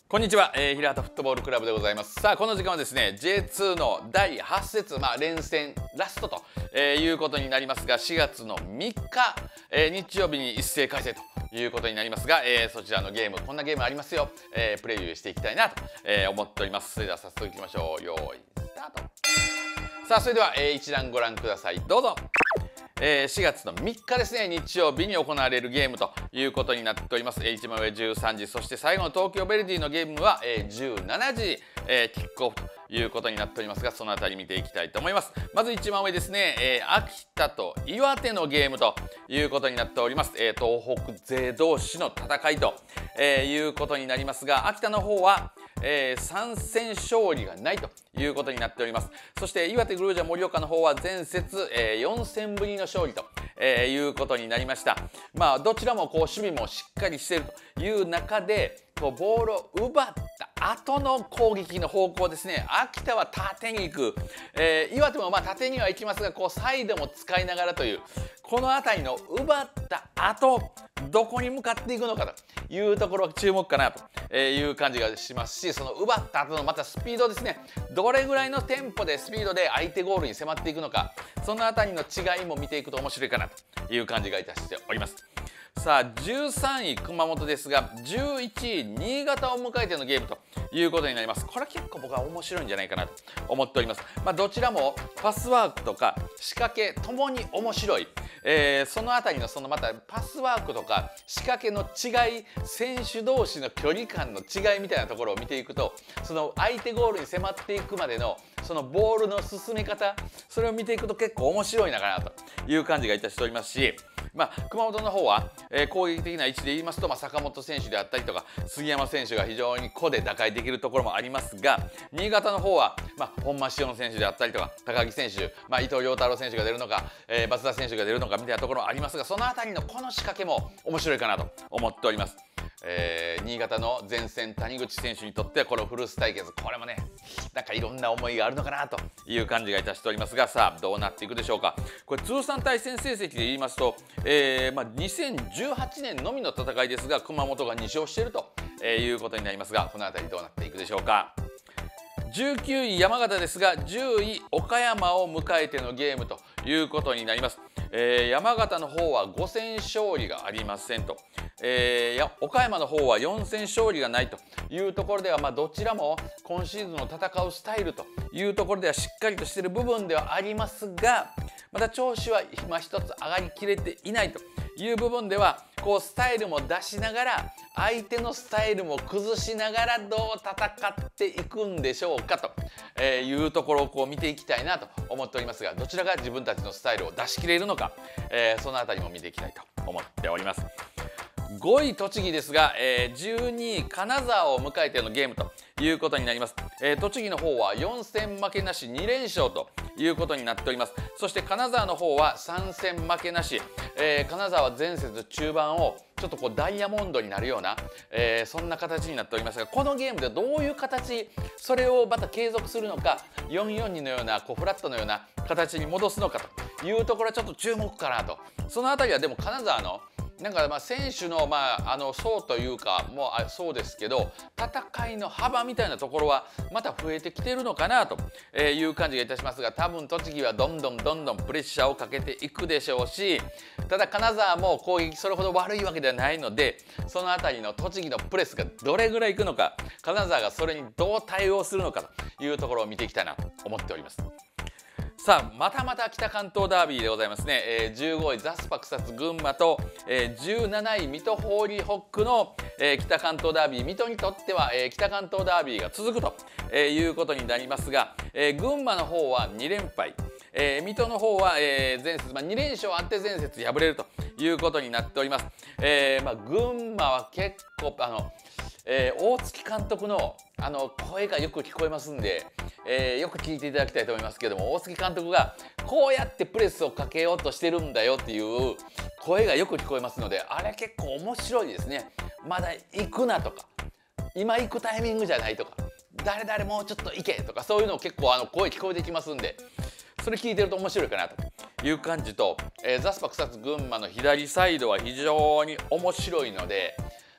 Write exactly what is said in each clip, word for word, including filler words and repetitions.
こんにちは、えー、平畑フットボールクラブでございます。さあこの時間はですね ジェイツー のだいはち節、まあ、連戦ラストと、えー、いうことになりますがしがつのみっか、えー、日曜日に一斉開催ということになりますが、えー、そちらのゲームこんなゲームありますよ、えー、プレビューしていきたいなと、えー、思っております。それでは早速いきましょう。よーいスタート。さあそれでは、えー、一覧ご覧ください。どうぞ。えー、しがつのみっかですね日曜日に行われるゲームということになっております。一番上じゅうさんじ、そして最後の東京ヴェルディのゲームは、えー、じゅうしちじ、えー、キックオフということになっておりますが、そのあたり見ていきたいと思います。まず一番上ですね、えー、秋田と岩手のゲームということになっております。えー、東北勢同士の戦いと、えー、いうことになりますが、秋田の方はえー、さん戦勝利がないということになっております。そして岩手グルージャ盛岡の方は前節、えー、よん戦ぶりの勝利と、えー、いうことになりました。まあどちらもこう守備もしっかりしているという中でこうボールを奪った後の攻撃の方向ですね。秋田は縦に行く、えー、岩手もまあ縦には行きますがこうサイドも使いながらというこの辺りの奪った後どこに向かっていくのかというところが注目かなという感じがしますし、その奪った後のまたスピードですね。どれぐらいのテンポでスピードで相手ゴールに迫っていくのか、その辺りの違いも見ていくと面白いかなという感じがいたしております。さあじゅうさんい熊本ですがじゅういちい新潟を迎えてのゲームということになります。これは結構僕は面白いんじゃないかなと思っております。まあ、どちらもパスワークとか仕掛けともに面白い、えー、そのあたりのそのまたパスワークとか仕掛けの違い、選手同士の距離感の違いみたいなところを見ていくと、その相手ゴールに迫っていくまでのそのボールの進め方、それを見ていくと結構面白いのかなという感じがいたしておりますし、まあ、熊本の方は、えー、攻撃的な位置で言いますと、まあ、坂本選手であったりとか杉山選手が非常に個で打開できるところもありますが、新潟の方は、まあ、本間塩野選手であったりとか高木選手、まあ、伊藤涼太郎選手が出るのか、えー、松田選手が出るのかみたいなところもありますが、その辺りのこの仕掛けも面白いかなと思っております。えー、新潟の前線谷口選手にとってはこの古巣対決、これもねなんかいろんな思いがあるのかなという感じがいたしておりますが、さあどうなっていくでしょうか。これ通算対戦成績で言いますと、えーまあ、にせんじゅうはちねんのみの戦いですが熊本がに勝しているということになりますが、この辺りどうなっていくでしょうか。じゅうきゅうい山形ですがじゅうい岡山を迎えてのゲームということになります。えー、山形の方はご戦勝利がありませんと、えー、や岡山の方はよん戦勝利がないというところでは、まあ、どちらも今シーズンの戦うスタイルというところではしっかりとしている部分ではありますが、また調子は今一つ上がりきれていないという部分ではこうスタイルも出しながら相手のスタイルも崩しながらどう戦っていくんでしょうかというところをこう見ていきたいなと思っておりますが、どちらが自分たちのスタイルを出し切れるのか、えー、そのあたりも見ていきたいと思っております。ごい栃木ですが、えー、じゅうにい金沢を迎えてのゲームということになります。えー、栃木の方はよん戦負けなしに連勝ということになっております。そして金沢の方はさん戦負けなし、えー、金沢は前節中盤をちょっとこうダイヤモンドになるような、えー、そんな形になっておりますが、このゲームでどういう形それをまた継続するのか、よんよんにのようなこうフラットのような形に戻すのかというところはちょっと注目かなと。そのあたりはでも金沢のなんかまあ選手のまああの層というかもうそうですけど戦いの幅みたいなところはまた増えてきてるのかなという感じがいたしますが、多分栃木はどんどんどんどんプレッシャーをかけていくでしょうし、ただ金沢も攻撃それほど悪いわけではないので、その辺りの栃木のプレスがどれぐらいいくのか、金沢がそれにどう対応するのかというところを見ていきたいなと思っております。さあまたまた北関東ダービーでございますね。えー、じゅうごいザスパ草津群馬と、えー、じゅうなない水戸ホーリーホックの、えー、北関東ダービー、水戸にとっては、えー、北関東ダービーが続くと、えー、いうことになりますが、えー、群馬の方はに連敗、えー、水戸の方は、えー、前節、まあ、に連勝あって前節敗れるということになっております。えーまあ、群馬は結構あのえー、大月監督のあの声がよく聞こえますんで、えー、よく聞いていただきたいと思いますけども、大月監督がこうやってプレスをかけようとしてるんだよっていう声がよく聞こえますので、あれ結構面白いですね。まだ行くなとか、今行くタイミングじゃないとか、誰々もうちょっと行けとか、そういうの結構あの声聞こえてきますんで、それ聞いてると面白いかなという感じと、えー、ザスパ草津群馬の左サイドは非常に面白いので、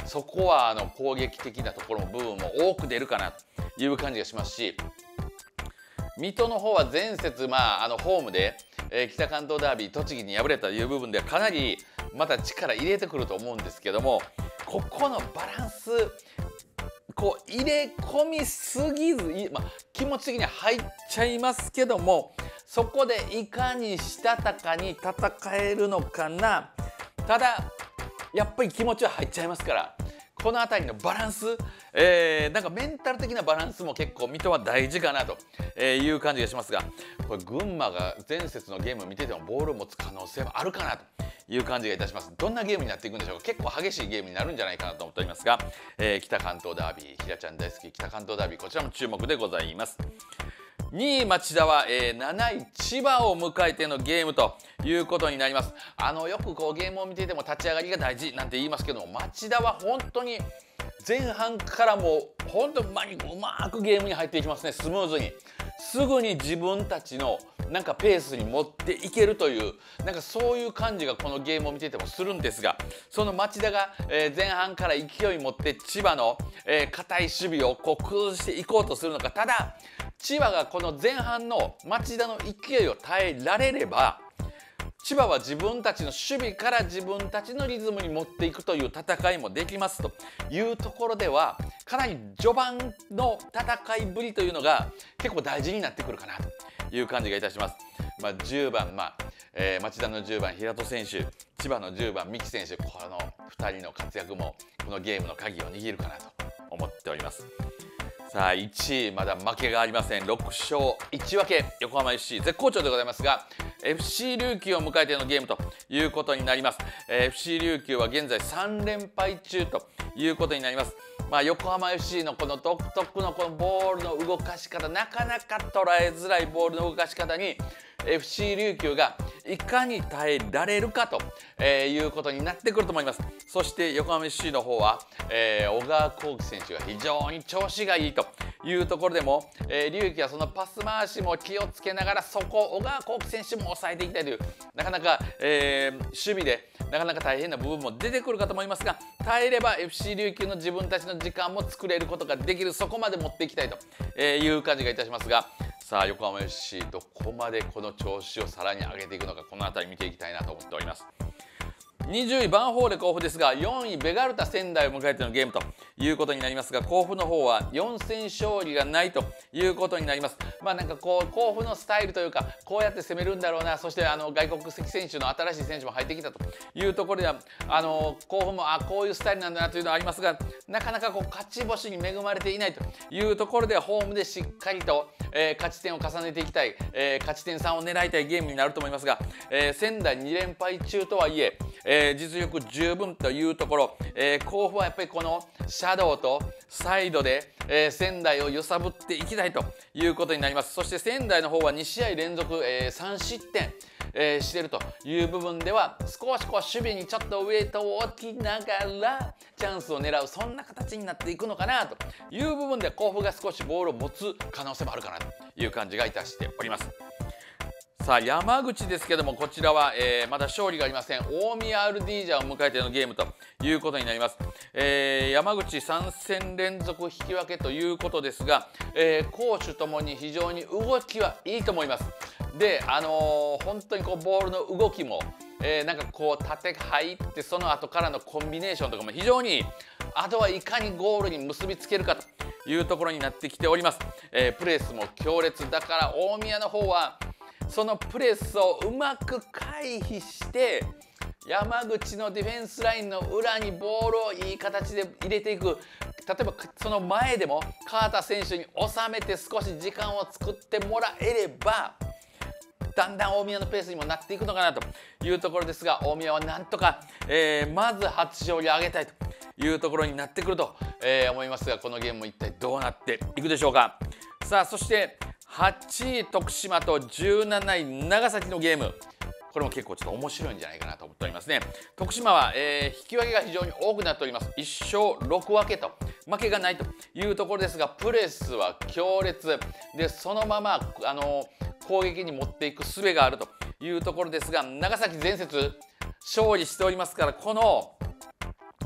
そこはあの攻撃的なところも部分も多く出るかなという感じがしますし、水戸の方は前節、まあ、あのホームで、えー、北関東ダービー栃木に敗れたという部分ではかなりまた力入れてくると思うんですけども、ここのバランスこう入れ込みすぎず、まあ、気持ち的には入っちゃいますけども、そこでいかにしたたかに戦えるのかな。ただやっぱり気持ちは入っちゃいますから、この辺りのバランス、えー、なんかメンタル的なバランスも結構水戸は大事かなという感じがしますが、これ群馬が前節のゲームを見ててもボールを持つ可能性はあるかなという感じがいたします。どんなゲームになっていくんでしょうか。結構激しいゲームになるんじゃないかなと思っておりますが、えー、北関東ダービー、ひらちゃん大好き北関東ダービー、こちらも注目でございます。にい町田は、えー、なない千葉を迎えてのゲームということになります。あのよくこうゲームを見ていても立ち上がりが大事なんて言いますけども、町田は本当に前半からもう本当にうまくゲームに入っていきますね。スムーズにすぐに自分たちのなんかペースに持っていけるという、なんかそういう感じがこのゲームを見ていてもするんですが、その町田が、えー、前半から勢い持って千葉の堅い守備をこう崩していこうとするのか。ただ千葉がこの前半の町田の勢いを耐えられれば、千葉は自分たちの守備から自分たちのリズムに持っていくという戦いもできますというところでは、かなり序盤の戦いぶりというのが結構大事になってくるかなという感じがいたします。まあ、じゅうばん、まあえー、町田のじゅうばん平戸選手、千葉のじゅうばん三木選手、このふたりの活躍もこのゲームの鍵を握るかなと思っております。さあいちいまだ負けがありません。ろくしょういちわけ、横浜 エフシー 絶好調でございますが、 エフシー 琉球を迎えてのゲームということになります。 エフシー 琉球は現在さんれんぱい中ということになります。まあ、横浜 エフシー のこの独特のこのボールの動かし方、なかなか捉えづらいボールの動かし方に エフシー 琉球がいかに耐えられるかということになってくると思います。そして横浜 エフシー の方は、えー、小川幸輝選手が非常に調子がいいというところでも、えー、琉球はそのパス回しも気をつけながら、そこを小川幸輝選手も抑えていきたいという、なかなか、えー、守備でなかなか大変な部分も出てくるかと思いますが、耐えれば エフシー 琉球の自分たちの時間も作れることができる、そこまで持っていきたいという感じがいたしますが、さあ横浜 エフシー どこまでこの調子をさらに上げていくのか、この辺り見ていきたいなと思っております。にじゅういヴァンフォーレ甲府ですが、よんいベガルタ仙台を迎えてのゲームということになりますが、甲府の方はよんせん勝利がないということになります。まあなんかこう甲府のスタイルというか、こうやって攻めるんだろうな、そしてあの外国籍選手の新しい選手も入ってきたというところでは、あの甲府もあこういうスタイルなんだなというのはありますが、なかなかこう勝ち星に恵まれていないというところでは、ホームでしっかりと、えー、勝ち点を重ねていきたい、えー、勝ち点さんを狙いたいゲームになると思いますが、えー、仙台にれんぱい中とはいええー、実力十分というところ、えー、甲府はやっぱりこのシャドウとサイドで、えー、仙台を揺さぶっていきたいということになります。そして仙台の方はにしあい連続、えー、さんしってん、えー、しているという部分では、少しこう守備にちょっとウエイトを置きながらチャンスを狙う、そんな形になっていくのかなという部分で、甲府が少しボールを持つ可能性もあるかなという感じがいたしております。さあ山口ですけども、こちらは、えー、まだ勝利がありません。大宮アルディージャを迎えてのゲームということになります。えー、山口さんせんれんぞく引き分けということですが、えー、攻守ともに非常に動きはいいと思います。で、あのー、本当にこうボールの動きも、えー、なんかこう縦入ってその後からのコンビネーションとかも非常にいい。あとはいかにゴールに結びつけるかというところになってきております。えー、プレスも強烈だから、大宮の方はそのプレスをうまく回避して山口のディフェンスラインの裏にボールをいい形で入れていく。例えばその前でも川田選手に収めて少し時間を作ってもらえれば、だんだん大宮のペースにもなっていくのかなというところですが、大宮はなんとか、えー、まず初勝利を挙げたいというところになってくると、えー、思いますが、このゲームも一体どうなっていくでしょうか。さあそしてはちい徳島とじゅうなない長崎のゲーム、これも結構ちょっと面白いんじゃないかなと思っておりますね。徳島は、えー、引き分けが非常に多くなっております。いっしょうろくわけと負けがないというところですが、プレスは強烈で、そのままあの攻撃に持っていく術があるというところですが、長崎前節勝利しておりますから、この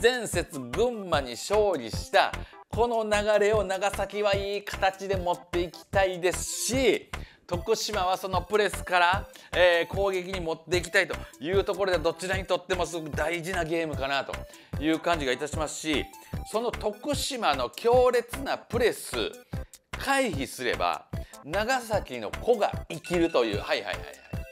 前節群馬に勝利したこの流れを長崎はいい形で持っていきたいですし、徳島はそのプレスから、えー、攻撃に持っていきたいというところで、どちらにとってもすごく大事なゲームかなという感じがいたしますし、その徳島の強烈なプレス回避すれば長崎の個が生きるという、はいはいはいはい、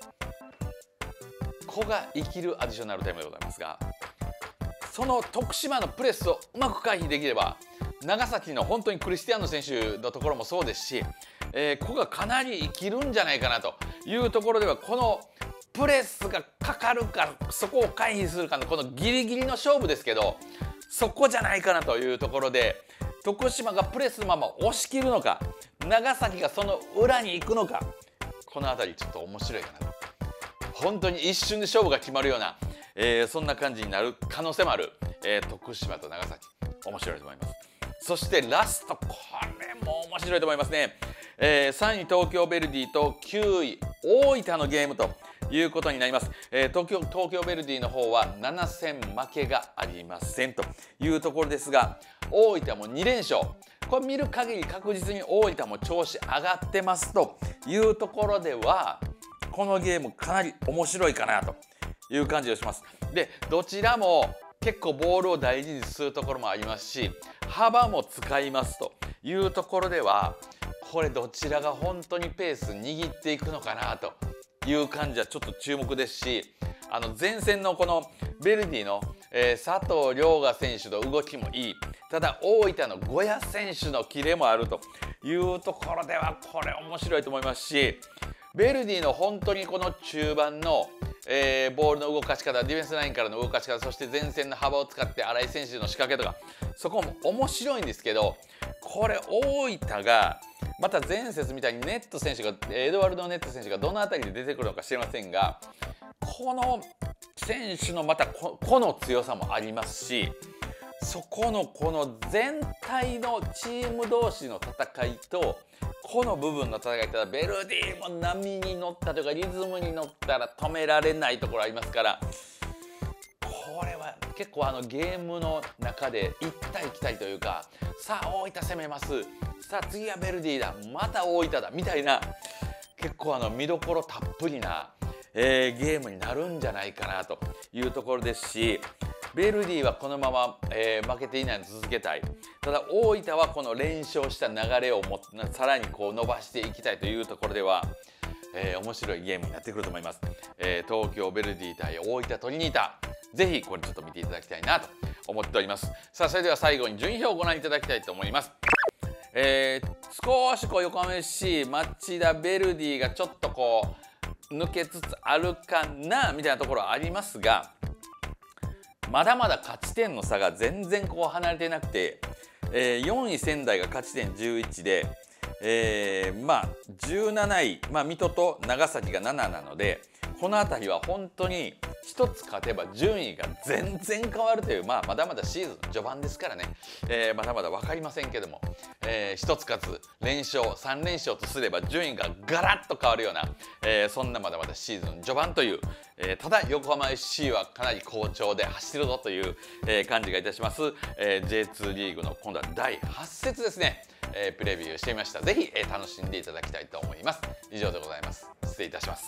個が生きるアディショナルタイムでございますが、その徳島のプレスをうまく回避できれば、長崎の本当にクリスティアーノ選手のところもそうですし、えー、個がかなり生きるんじゃないかなというところでは、このプレスがかかるかそこを回避するかのこのギリギリの勝負ですけど、そこじゃないかなというところで、徳島がプレスのまま押し切るのか、長崎がその裏に行くのか、この辺りちょっと面白いかなと。本当に一瞬で勝負が決まるような、えー、そんな感じになる可能性もある、えー、徳島と長崎、面白いと思います。そしてラスト、これも面白いと思いますね。えー、さんい東京ベルディときゅうい大分のゲームということになります。えー、東京、東京ベルディの方はなな戦負けがありませんというところですが、大分もに連勝。これ見る限り確実に大分も調子上がってますというところでは、このゲームかなり面白いかなという感じがします。で、どちらも結構ボールを大事にするところもありますし、幅も使いますというところでは、これどちらが本当にペース握っていくのかなという感じはちょっと注目ですし、あの前線のこのベルディの、えー、佐藤涼雅選手の動きもいい。ただ大分の呉屋選手のキレもあるというところでは、これ面白いと思いますし、ベルディの本当にこの中盤の、えー、ボールの動かし方、ディフェンスラインからの動かし方、そして前線の幅を使って新井選手の仕掛けとか、そこも面白いんですけど、これ大分がまた前節みたいにネット選手がエドワルド・ネット選手がどの辺りで出てくるのか知りませんが、この選手のまた個の強さもありますし、そこのこの全体のチーム同士の戦いとこの部分の戦い方、ベルディも波に乗ったというかリズムに乗ったら止められないところありますから、これは結構あのゲームの中で行ったり来たりというか、さあ大分攻めます、さあ次はベルディだ、また大分だみたいな、結構あの見どころたっぷりな、えー、ゲームになるんじゃないかなというところですし、ベルディはこのまま、えー、負けていないの続けたい。ただ大分はこの連勝した流れをもさらにこう伸ばしていきたいというところでは、えー、面白いゲームになってくると思います。えー、東京ベルディ対大分トリニータ、ぜひこれちょっと見ていただきたいなと思っております。さあそれでは最後に順位表をご覧いただきたいと思います。えー、少しこう横浜 エフシー、町田、ベルディがちょっとこう抜けつつあるかなみたいなところはありますが、まだまだ勝ち点の差が全然こう離れてなくて、えー、よんい仙台が勝ち点じゅういちで、えー、まあじゅうなない、まあ、水戸と長崎がなななので、この辺りは本当にひとつ勝てば順位が全然変わるという、まあ、まだまだシーズン序盤ですからね、えー、まだまだ分かりませんけども、えー、ひとつ勝つ連勝さん連勝とすれば順位がガラッと変わるような、えー、そんなまだまだシーズン序盤という、えー、ただ横浜 エフシー はかなり好調で走るぞという、えー、感じがいたします。えー、ジェイツー リーグの今度はだいはち節ですね、えー、プレビューしてみました。ぜひ、えー、楽しんでいただきたいと思います。以上でございます。失礼いたします。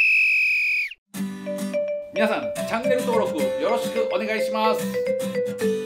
皆さんチャンネル登録よろしくお願いします。